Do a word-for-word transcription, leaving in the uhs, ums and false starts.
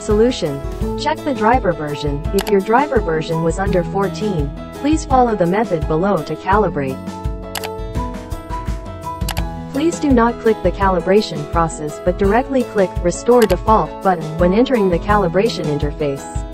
Solution. Check the driver version. If your driver version was under fourteen, please follow the method below to calibrate. Please do not click the calibration process but directly click Restore Default button when entering the calibration interface.